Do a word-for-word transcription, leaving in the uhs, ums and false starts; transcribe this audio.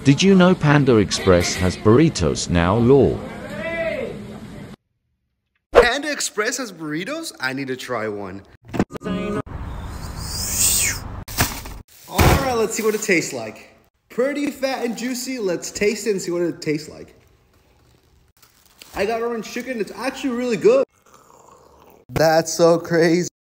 Did you know Panda Express has burritos now, lol? Panda Express has burritos? I need to try one. Alright, let's see what it tastes like. Pretty fat and juicy. Let's taste it and see what it tastes like. I got orange chicken. It's actually really good. That's so crazy.